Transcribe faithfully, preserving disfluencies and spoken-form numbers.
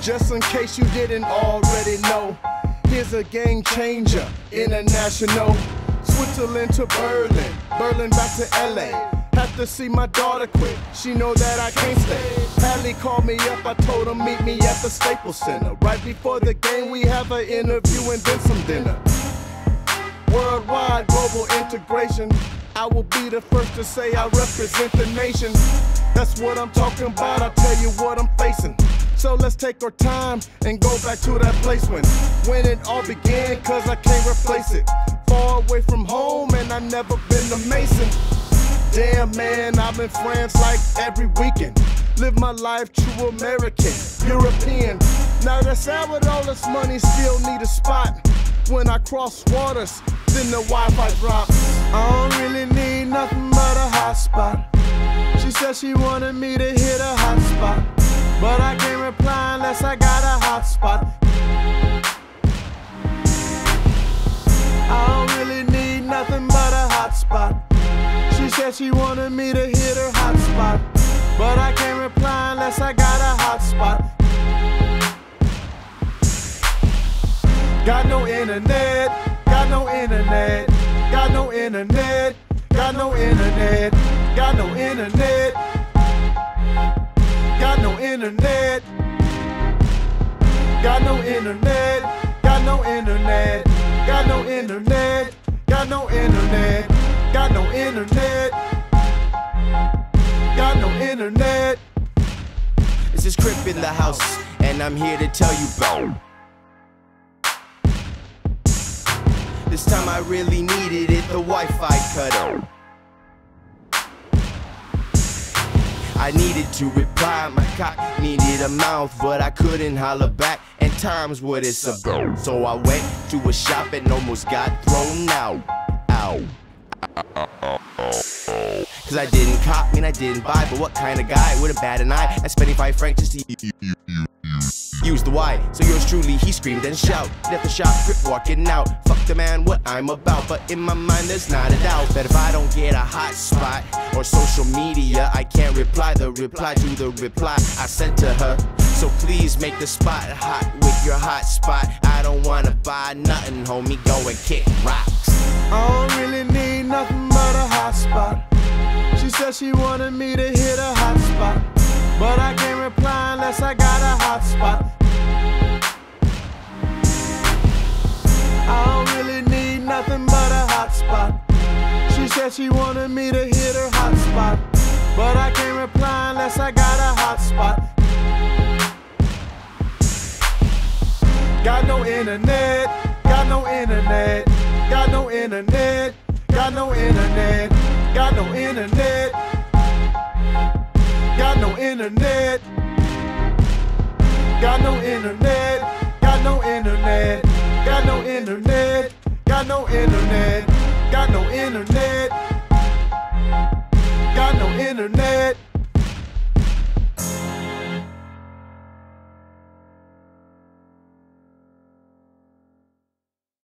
Just in case you didn't already know, here's a game changer, international. Switzerland to Berlin, Berlin back to L A. Have to see my daughter quick, she know that I can't stay. Hallie called me up, I told her meet me at the Staples Center. Right before the game we have an interview and then some dinner. Worldwide global integration, I will be the first to say I represent the nation. That's what I'm talking about, I'll tell you what I'm facing. So let's take our time and go back to that place when When it all began, cause I can't replace it. Far away from home and I never been to Mason. Damn man, I'm in France like every weekend. Live my life true American, European. Now that's how with all this money still need a spot. When I cross waters, then the Wi-Fi drops. I don't really need nothing but a hot spot. She said she wanted me to hit a hot spot, but I can't reply unless I got a hot spot. I don't really need nothing but a hot spot. She said she wanted me to hit her hot spot, but I can't reply unless I got a hot spot. Got no internet, got no internet, got no internet, got no internet, got no internet, got no internet, got no internet, got no internet, got no internet, got no internet, got no internet, got no internet. This is Crip in the house, and I'm here to tell you about. This time I really needed it, the Wi-Fi cut out. I needed to reply, my cock needed a mouth, but I couldn't holler back, and time's what it's about. So I went to a shop and almost got thrown out. Ow. Cause I didn't cop, mean I didn't buy, but what kind of guy wouldn't bat an eye at spending five francs just to use the Y? So yours truly, he screamed and shout. Left the shop, Crip walking out. Fuck the man, what I'm about, but in my mind there's not a doubt that if I don't get a hot spot or social media, I can't reply the reply to the reply I sent to her. So please make the spot hot with your hot spot. I don't wanna buy nothing, homie, go and kick rocks. I don't really need nothing but a hot spot. She said she wanted me to hit a hot spot, but I can't reply unless I got a hot spot. I don't really need nothing but a hot spot. She said she wanted me to hit her hot spot, but I can't reply unless I got a hot spot. Got no internet, got no internet, got no internet, got no internet, got no internet, got no internet, got no internet, got no internet, got no internet, got no internet, got no internet, got no internet.